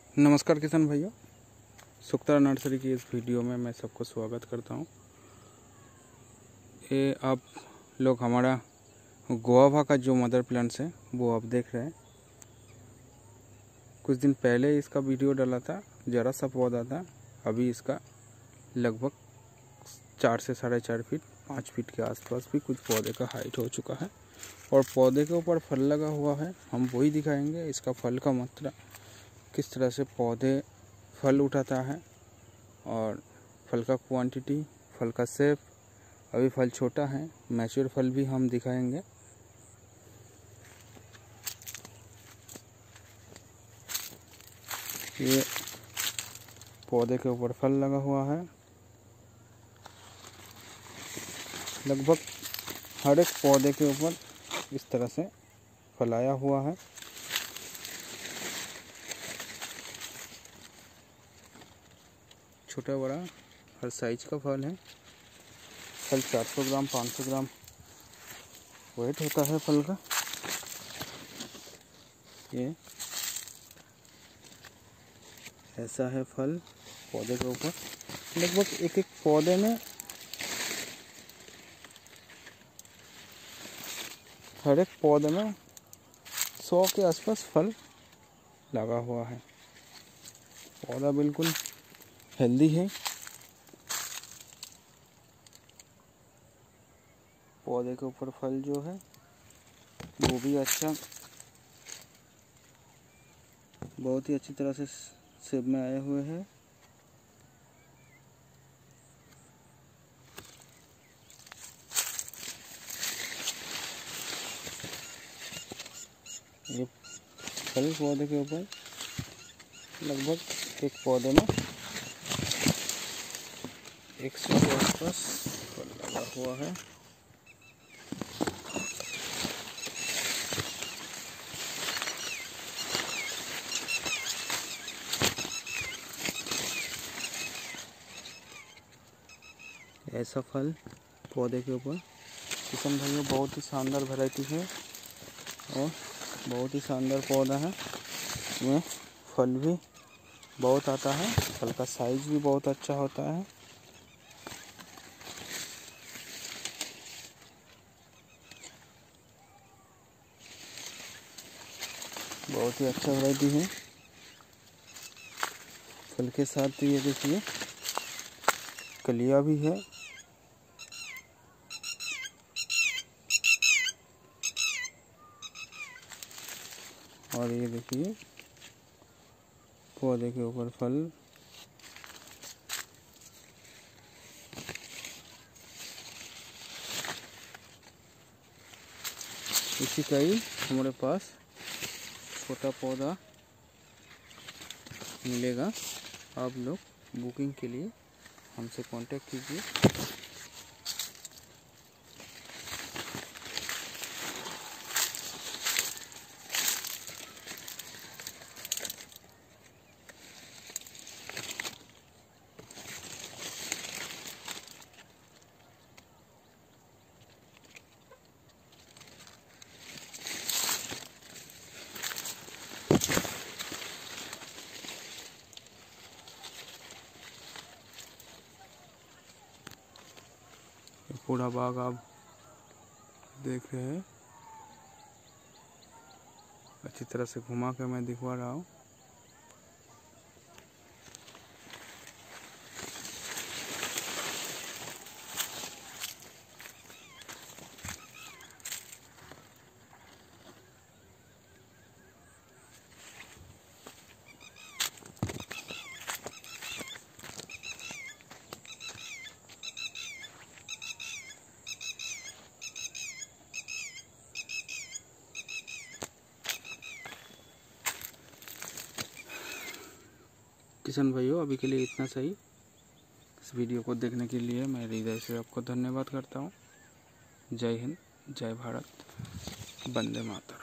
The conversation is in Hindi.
नमस्कार किसान भाइयों, सुक्ता नर्सरी की इस वीडियो में मैं सबको स्वागत करता हूं। ये आप लोग हमारा गुआवा का जो मदर प्लांट्स है वो आप देख रहे हैं। कुछ दिन पहले इसका वीडियो डाला था, ज़रा सा पौधा था। अभी इसका लगभग 4 से 4.5 फीट 5 फीट के आसपास भी कुछ पौधे का हाइट हो चुका है और पौधे के ऊपर फल लगा हुआ है। हम वही दिखाएंगे, इसका फल का मात्रा, किस तरह से पौधे फल उठाता है और फल का क्वांटिटी, फल का शेप। अभी फल छोटा है, मैच्योर फल भी हम दिखाएंगे। ये पौधे के ऊपर फल लगा हुआ है। लगभग हर एक पौधे के ऊपर इस तरह से फल आया हुआ है। छोटा बड़ा हर साइज का फल है। फल 400 ग्राम 500 ग्राम वेट होता है फल का। ये ऐसा है फल पौधे के ऊपर। लगभग एक पौधे में हर एक पौधे में 100 के आसपास फल लगा हुआ है। पौधा बिल्कुल हेल्दी है। पौधे के ऊपर फल जो है वो भी अच्छा, बहुत ही अच्छी तरह से शेप में आए हुए हैं। ये फल पौधे के ऊपर लगभग एक पौधे में 100 के आसपास फल लगा हुआ है। ऐसा फल पौधे के ऊपर। किसान भाइयों, बहुत ही शानदार वैरायटी है और बहुत ही शानदार पौधा है। इसमें फल भी बहुत आता है, फल का साइज भी बहुत अच्छा होता है। बहुत ही अच्छा वैरायटी है। फल के साथ ये देखिए कलियां भी है। और ये देखिए पौधे के ऊपर फल। इसी का ही हमारे पास छोटा पौधा मिलेगा। आप लोग बुकिंग के लिए हमसे कांटेक्ट कीजिए। पूरा बाग आप देख रहे हैं। अच्छी तरह से घुमा के मैं दिखवा रहा हूँ। किसान भाइयों, अभी के लिए इतना सही। इस वीडियो को देखने के लिए मैं हृदय से आपको धन्यवाद करता हूँ। जय हिंद, जय भारत, वंदे मातरम।